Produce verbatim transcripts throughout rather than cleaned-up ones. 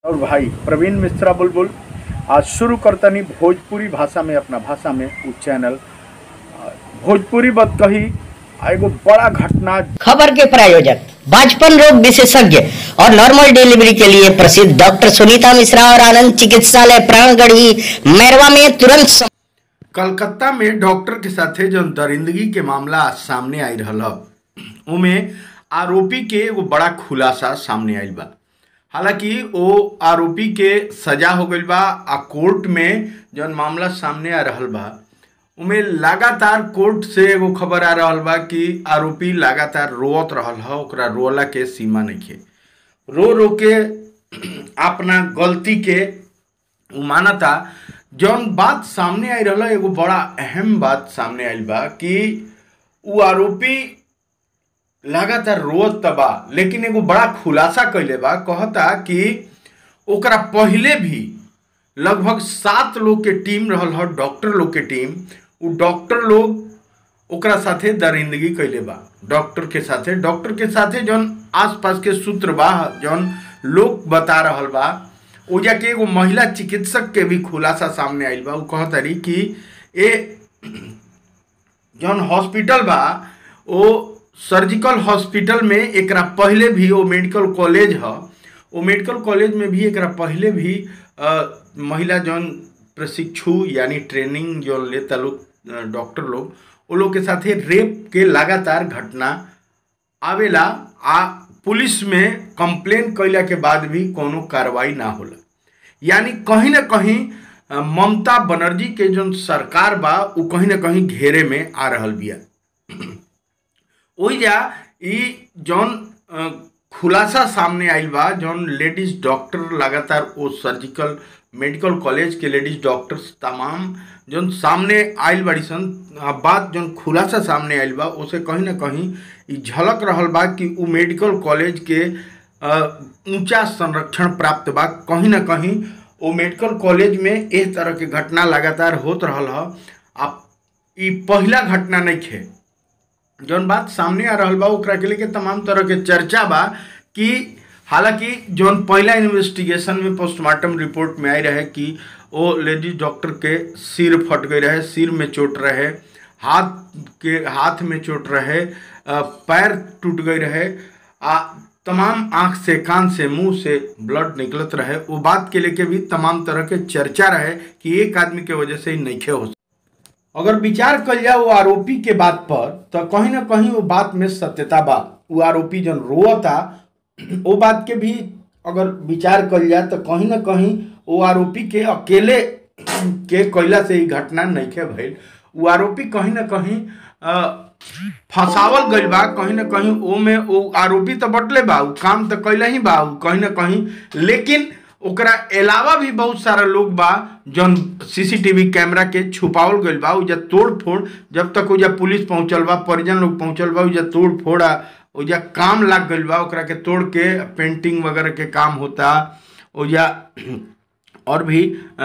और भाई प्रवीण मिश्रा बुलबुल आज शुरू करतनी भोजपुरी भाषा में अपना भाषा में उस चैनल भोजपुरी बात कही एगो बड़ा घटना। खबर के प्रायोजक बाजपन रोग विशेषज्ञ और नॉर्मल डिलीवरी के लिए प्रसिद्ध डॉक्टर सुनीता मिश्रा और आनंद चिकित्सालय प्राणगढ़ी मैरवा में तुरंत सम... कलकत्ता में डॉक्टर के साथे जो दरिंदगी के मामला सामने आई रहा उमे आरोपी के एगो बड़ा खुलासा सामने आयल बा। हालांकि वो आरोपी के सजा हो गई बा आ कोर्ट में जौन मामला सामने आ रहा बा उमें लगातार कोर्ट से एगो खबर आ रहा बा कि आरोपी लगातार रोत रहा है, ओकरा रोला के सीमा नहीं है, रो रो के अपना गलती के मानता। जौन बात सामने आई रहा एगो बड़ा अहम बात सामने आयल बा कि वो आरोपी लगातार रोत तबा, लेकिन एगो बड़ा खुलासा कैले बा। कहता कि ओकरा पहले भी लगभग सात लोग के टीम रहल है, डॉक्टर लोग के टीम। वो डॉक्टर लोग ओकरा साथे दरिंदगी कैले बा। डॉक्टर के साथे डॉक्टर के साथे जौन आसपास के सूत्र बा, जौन लोग बता रहल बा, ओजा के एगो महिला चिकित्सक के भी खुलासा सामने आयल बा। वो कहता रही कि ए जौन हॉस्पिटल बा वो सर्जिकल हॉस्पिटल में एकरा पहले भी वो मेडिकल कॉलेज है, वो मेडिकल कॉलेज में भी एकरा पहले भी आ, महिला जौन प्रशिक्षु यानी ट्रेनिंग जो लेता लोग डॉक्टर लोग वो लोग के साथे रेप के लगातार घटना आवेला। आ पुलिस में कंप्लेन कैला के बाद भी कोनो कार्रवाई ना होला। यानी कहीं ना कहीं ममता बनर्जी के जौन सरकार बा वो कहीं ना कहीं घेरे में आ रहल बिया। ओइजा ई जौन खुलासा सामने आइल बा, जौन लेडीज डॉक्टर लगातार वो सर्जिकल मेडिकल कॉलेज के लेडीज डॉक्टर्स तमाम जौन सामने आइल बाड़ी सन, बात जौन खुलासा सामने आइल बा उसे कहीं ना कहीं ई झलक रहल बा कि वो मेडिकल कॉलेज के ऊंचा संरक्षण प्राप्त बा। कहीं ना कहीं वो मेडिकल कॉलेज में इस तरह के घटना लगातार होत रहल है। अब ई पहला घटना नहीं है जौन बात सामने आ रहा बा, ओकरा के लेके तमाम तरह के चर्चा बा कि हालांकि जौन पहला इन्वेस्टिगेशन में पोस्टमार्टम रिपोर्ट में आई रहे कि वो लेडीज डॉक्टर के सिर फट गई रहे, सिर में चोट रहे, हाथ के हाथ में चोट रहे, पैर टूट गई रहे, आ तमाम आँख से कान से मुंह से ब्लड निकलत रहे। वो बात के लेके भी तमाम तरह के चर्चा रहे कि एक आदमी के वजह से ही नहीं हो। अगर विचार कल जाए वो आरोपी के बात पर तो कहीं ना कहीं वो बात में सत्यता बा। वो आरोपी जन रोता वो बात के भी अगर विचार कल जाए तो कहीं ना कहीं वो आरोपी के अकेले के कैला से ही घटना नहीं है भइल। वो आरोपी कहीं ना कहीं फंसावल गइल बा, कहीं ना कहीं वो में वो आरोपी तो बटले बा, वो काम तो कैला ही बा कहीं ना कहीं, लेकिन ओकरा अलावा भी बहुत सारा लोग बा जौन सीसीटीवी कैमरा के छुपावल गइल बा। उजा तोड़ फोड़ जब तक उजा पुलिस पहुंचल बा, परिजन लोग पहुंचल बा, उजा तोड़ फोड़ उजा काम लाग गइल बा, ओकरा के तोड़ के पेंटिंग वगैरह के काम होता। उजा और भी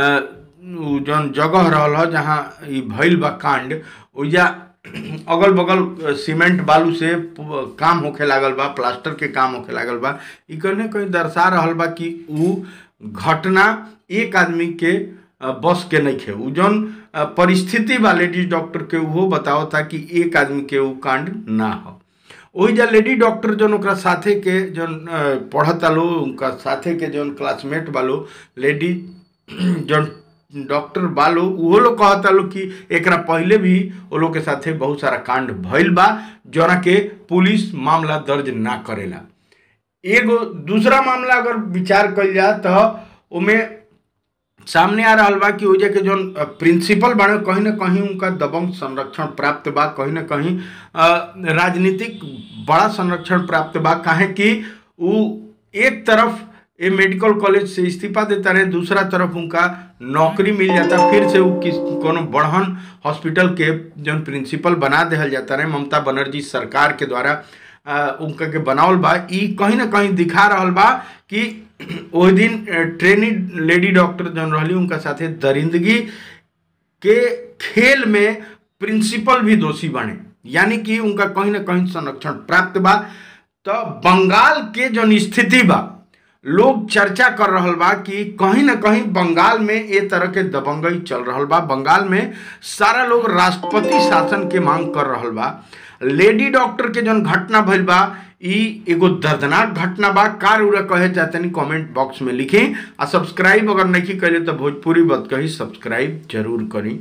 जौन जगह रहल है जहाँ ई भइल बा कांड, उजा अगल बगल सीमेंट बालू से काम होखे लागल बा, प्लास्टर के काम होखे लागल बा। ई कहीं कहीं दर्शा रहल बा कि ऊ घटना एक आदमी के बस के नहीं है। उ जौन परिस्थिति बा लेडीज डॉक्टर के वो बताओ था कि एक आदमी के वो कांड ना हो। वही जा लेडी डॉक्टर जौन ओकरा साथे के जौन पढ़ता लो, उनका साथे के जौन क्लासमेट बालो लेडी जौन डॉक्टर बालो वो लोग कहता लो कि एकरा पहले भी वो लोग के साथे बहुत सारा कांड भइल बा जोना के पुलिस मामला दर्ज ना करेला। एगो दूसरा मामला अगर विचार कल जाए तो उमें सामने आ रहा बा कि ओजा के जौन प्रिंसिपल बने कहीं ना कहीं उनका दबंग संरक्षण प्राप्त बा, कहीं ना कहीं राजनीतिक बड़ा संरक्षण प्राप्त बा। काहे कि वो एक तरफ ये मेडिकल कॉलेज से इस्तीफा देता रहे, दूसरा तरफ उनका नौकरी मिल जाता, फिर से वो किस कोनो बढ़न हॉस्पिटल के जौन प्रिंसिपल बना दिया जाता रहे ममता बनर्जी सरकार के द्वारा उनका के बनावल बा। ई कहीं ना कहीं दिखा रहल बा कि ओहि दिन ट्रेनिंग लेडी डॉक्टर जौन रहली उनका साथे दरिंदगी के खेल में प्रिंसिपल भी दोषी बने, यानी कि उनका कहीं ना कहीं संरक्षण प्राप्त बा। तो बंगाल के जौन स्थिति बा लोग चर्चा कर रहल बा कि कहीं ना कहीं बंगाल में ए तरह के दबंगई चल रहल बा। बंगाल में सारा लोग राष्ट्रपति शासन के मांग कर रहल बा। लेडी डॉक्टर के जौन घटना भइल बा ई एगो दर्दनाक घटना बा। कार उरा कहे चाहते नहीं कमेंट बॉक्स में लिखें। आ सब्सक्राइब अगर नहीं करे तो भोजपुरी बात कही सब्सक्राइब जरूर करें।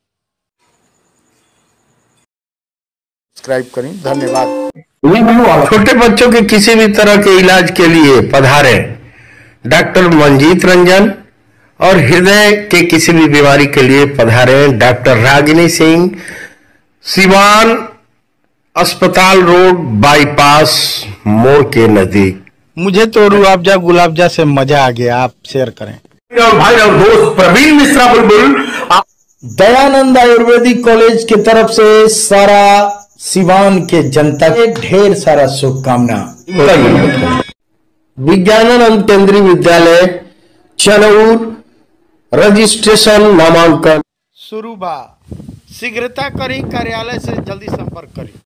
सब्सक्राइब करें, धन्यवाद। छोटे बच्चों के किसी भी तरह के इलाज के लिए पधारे डॉक्टर मंजीत रंजन और हृदय के किसी भी बीमारी के लिए पधारे डॉक्टर रागिनी सिंह, सिवान अस्पताल रोड बाईपास मोड़ के नजदीक। मुझे तो रूअफ़ज़ा गुलाबजा से मजा आ गया, आप शेयर करें। और भाई और दोस्त प्रवीण मिश्रा बुलबुल दयानंद आयुर्वेदिक कॉलेज की तरफ से सारा सिवान के जनता के ढेर सारा शुभकामना। विज्ञानानंद केंद्रीय विद्यालय चनौर रजिस्ट्रेशन नामांकन शुरू बा। शीघ्रता करी, कार्यालय से जल्दी संपर्क करी।